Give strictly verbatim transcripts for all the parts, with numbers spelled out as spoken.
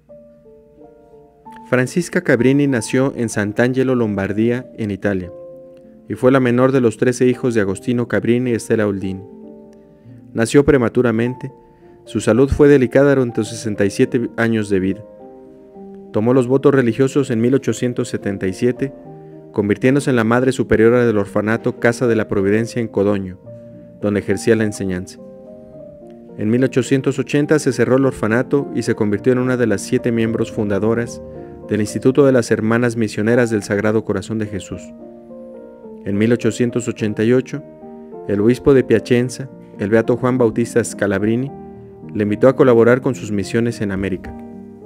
Francisca Cabrini nació en Sant'Angelo, Lombardía, en Italia, y fue la menor de los trece hijos de Agostino Cabrini y Estela Oldini. Nació prematuramente, su salud fue delicada durante sus sesenta y siete años de vida. Tomó los votos religiosos en mil ochocientos setenta y siete, convirtiéndose en la madre superiora del orfanato Casa de la Providencia en Codogno, donde ejercía la enseñanza. En mil ochocientos ochenta se cerró el orfanato y se convirtió en una de las siete miembros fundadoras del Instituto de las Hermanas Misioneras del Sagrado Corazón de Jesús. En mil ochocientos ochenta y ocho, el obispo de Piacenza, el beato Juan Bautista Scalabrini, le invitó a colaborar con sus misiones en América.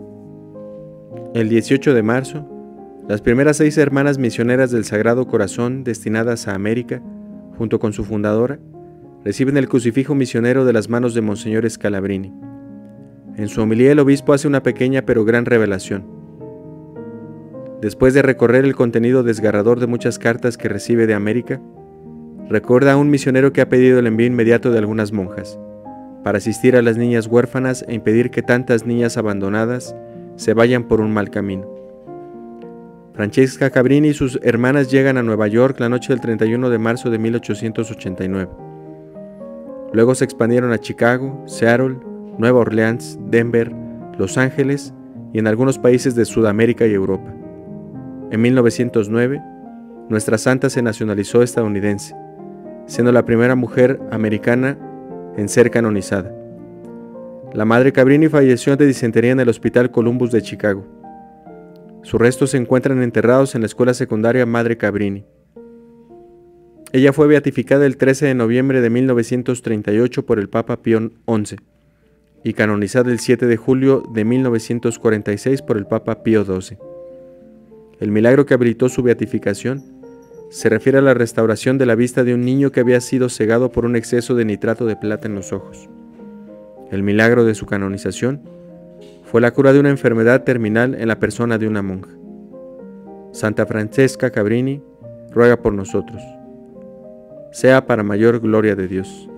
El dieciocho de marzo, las primeras seis hermanas misioneras del Sagrado Corazón destinadas a América, junto con su fundadora, reciben el crucifijo misionero de las manos de Monseñor Scalabrini. En su homilía el obispo hace una pequeña pero gran revelación. Después de recorrer el contenido desgarrador de muchas cartas que recibe de América, recuerda a un misionero que ha pedido el envío inmediato de algunas monjas, para asistir a las niñas huérfanas e impedir que tantas niñas abandonadas se vayan por un mal camino. Francesca Cabrini y sus hermanas llegan a Nueva York la noche del treinta y uno de marzo de mil ochocientos ochenta y nueve. Luego se expandieron a Chicago, Seattle, Nueva Orleans, Denver, Los Ángeles y en algunos países de Sudamérica y Europa. En mil novecientos nueve, nuestra santa se nacionalizó estadounidense, siendo la primera mujer americana en ser canonizada. La madre Cabrini falleció de disentería en el Hospital Columbus de Chicago. Sus restos se encuentran enterrados en la escuela secundaria Madre Cabrini. Ella fue beatificada el trece de noviembre de mil novecientos treinta y ocho por el Papa Pío once y canonizada el siete de julio de mil novecientos cuarenta y seis por el Papa Pío doce. El milagro que habilitó su beatificación se refiere a la restauración de la vista de un niño que había sido cegado por un exceso de nitrato de plata en los ojos. El milagro de su canonización fue la cura de una enfermedad terminal en la persona de una monja. Santa Francesca Cabrini ruega por nosotros. Sea para mayor gloria de Dios.